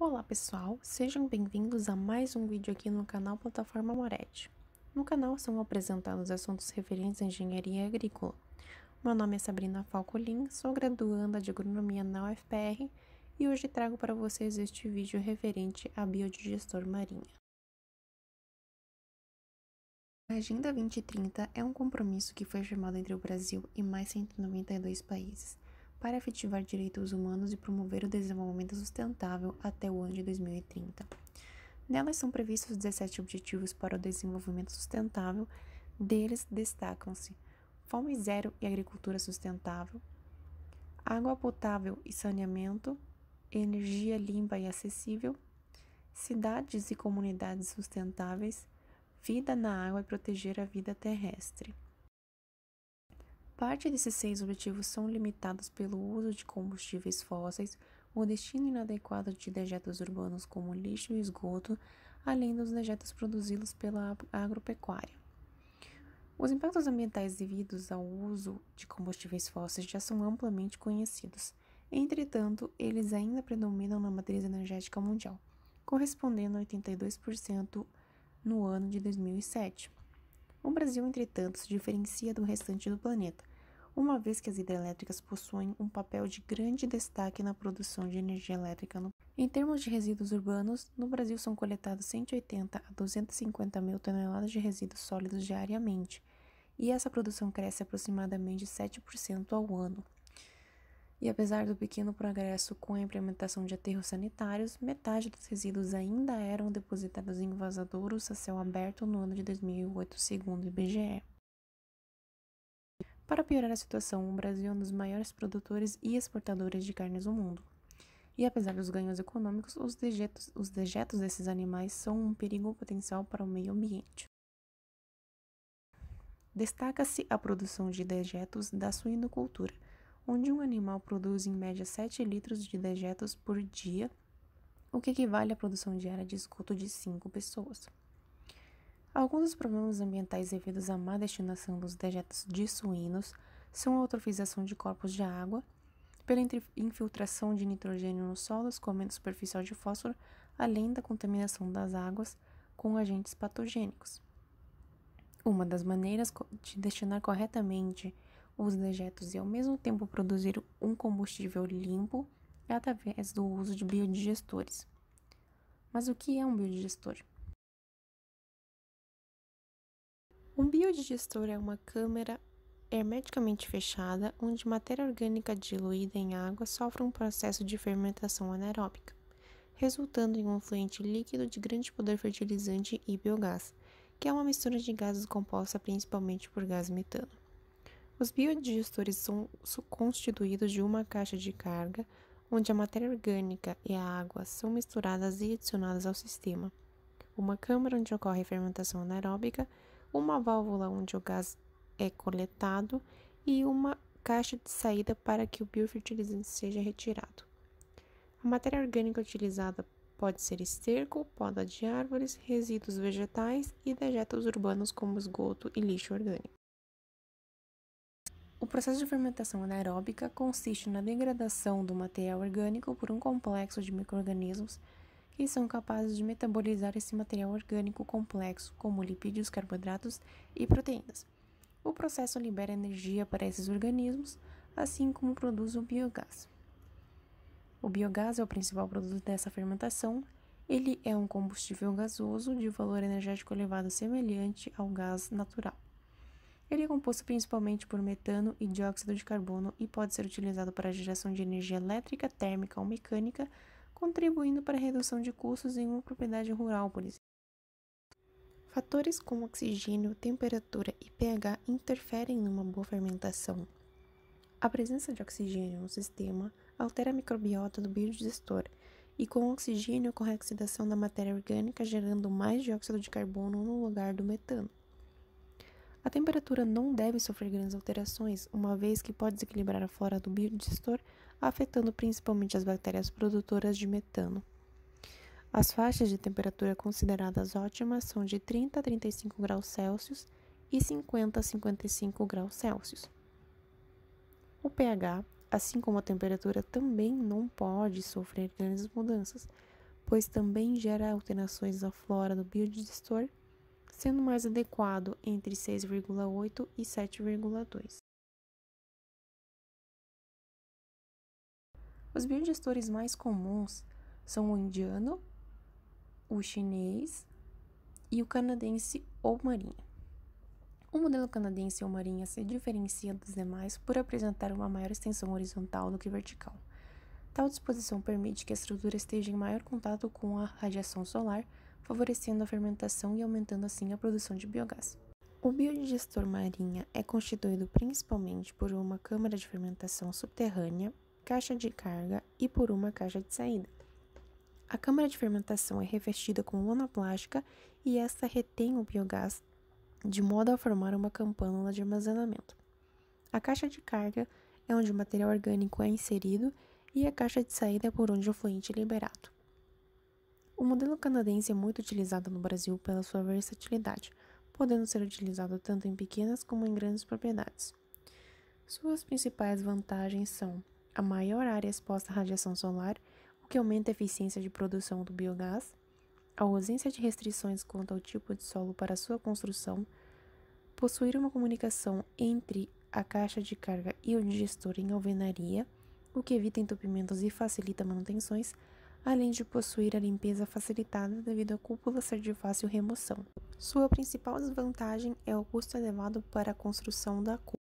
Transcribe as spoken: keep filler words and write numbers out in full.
Olá pessoal, sejam bem-vindos a mais um vídeo aqui no canal Plataforma Moretti. No canal são apresentados assuntos referentes à engenharia agrícola. Meu nome é Sabrina Falcolin, sou graduanda de agronomia na U F P R e hoje trago para vocês este vídeo referente a biodigestor marinha. A Agenda vinte trinta é um compromisso que foi firmado entre o Brasil e mais cento e noventa e dois países para efetivar direitos humanos e promover o desenvolvimento sustentável até o ano de dois mil e trinta. Nelas são previstos dezessete objetivos para o desenvolvimento sustentável, deles destacam-se fome zero e agricultura sustentável, água potável e saneamento, energia limpa e acessível, cidades e comunidades sustentáveis, vida na água e proteger a vida terrestre. Parte desses seis objetivos são limitados pelo uso de combustíveis fósseis, o destino inadequado de dejetos urbanos como lixo e esgoto, além dos dejetos produzidos pela agropecuária. Os impactos ambientais devidos ao uso de combustíveis fósseis já são amplamente conhecidos. Entretanto, eles ainda predominam na matriz energética mundial, correspondendo a oitenta e dois por cento no ano de dois mil e sete. O Brasil, entretanto, se diferencia do restante do planeta, uma vez que as hidrelétricas possuem um papel de grande destaque na produção de energia elétrica. No... Em termos de resíduos urbanos, no Brasil são coletados cento e oitenta a duzentas e cinquenta mil toneladas de resíduos sólidos diariamente, e essa produção cresce aproximadamente sete por cento ao ano. E apesar do pequeno progresso com a implementação de aterros sanitários, metade dos resíduos ainda eram depositados em vazadouros a céu aberto no ano de dois mil e oito, segundo o I B G E. Para piorar a situação, o Brasil é um dos maiores produtores e exportadores de carnes do mundo. E apesar dos ganhos econômicos, os dejetos, os dejetos desses animais são um perigo potencial para o meio ambiente. Destaca-se a produção de dejetos da suinocultura, onde um animal produz em média sete litros de dejetos por dia, o que equivale à produção diária de esgoto de cinco pessoas. Alguns dos problemas ambientais devidos à má destinação dos dejetos de suínos são a eutrofização de corpos de água, pela infiltração de nitrogênio nos solos com aumento superficial de fósforo, além da contaminação das águas com agentes patogênicos. Uma das maneiras de destinar corretamente os dejetos e ao mesmo tempo produzir um combustível limpo é através do uso de biodigestores. Mas o que é um biodigestor? Um biodigestor é uma câmara hermeticamente fechada onde matéria orgânica diluída em água sofre um processo de fermentação anaeróbica, resultando em um fluente líquido de grande poder fertilizante e biogás, que é uma mistura de gases composta principalmente por gás metano. Os biodigestores são constituídos de uma caixa de carga, onde a matéria orgânica e a água são misturadas e adicionadas ao sistema, uma câmara onde ocorre a fermentação anaeróbica, uma válvula onde o gás é coletado e uma caixa de saída para que o biofertilizante seja retirado. A matéria orgânica utilizada pode ser esterco, poda de árvores, resíduos vegetais e dejetos urbanos como esgoto e lixo orgânico. O processo de fermentação anaeróbica consiste na degradação do material orgânico por um complexo de micro-organismos que são capazes de metabolizar esse material orgânico complexo, como lipídios, carboidratos e proteínas. O processo libera energia para esses organismos, assim como produz o biogás. O biogás é o principal produto dessa fermentação. Ele é um combustível gasoso de valor energético elevado semelhante ao gás natural. Ele é composto principalmente por metano e dióxido de carbono e pode ser utilizado para a geração de energia elétrica, térmica ou mecânica, contribuindo para a redução de custos em uma propriedade rural, por exemplo. Fatores como oxigênio, temperatura e pH interferem numa boa fermentação. A presença de oxigênio no sistema altera a microbiota do biodigestor e com o oxigênio ocorre a oxidação da matéria orgânica, gerando mais dióxido de carbono no lugar do metano. A temperatura não deve sofrer grandes alterações, uma vez que pode desequilibrar a flora do biodigestor, afetando principalmente as bactérias produtoras de metano. As faixas de temperatura consideradas ótimas são de trinta a trinta e cinco graus Celsius e cinquenta a cinquenta e cinco graus Celsius. O pH, assim como a temperatura, também não pode sofrer grandes mudanças, pois também gera alterações à flora do biodigestor, sendo mais adequado entre seis vírgula oito e sete vírgula dois. Os biodigestores mais comuns são o indiano, o chinês e o canadense ou marinha. O modelo canadense ou marinha se diferencia dos demais por apresentar uma maior extensão horizontal do que vertical. Tal disposição permite que a estrutura esteja em maior contato com a radiação solar, favorecendo a fermentação e aumentando assim a produção de biogás. O biodigestor marinha é constituído principalmente por uma câmara de fermentação subterrânea, caixa de carga e por uma caixa de saída. A câmara de fermentação é revestida com lona plástica e esta retém o biogás de modo a formar uma campânula de armazenamento. A caixa de carga é onde o material orgânico é inserido e a caixa de saída é por onde o fluente é liberado. O modelo canadense é muito utilizado no Brasil pela sua versatilidade, podendo ser utilizado tanto em pequenas como em grandes propriedades. Suas principais vantagens são a maior área exposta à radiação solar, o que aumenta a eficiência de produção do biogás, a ausência de restrições quanto ao tipo de solo para sua construção, possuir uma comunicação entre a caixa de carga e o digestor em alvenaria, o que evita entupimentos e facilita manutenções, além de possuir a limpeza facilitada devido à cúpula ser de fácil remoção. Sua principal desvantagem é o custo elevado para a construção da cúpula.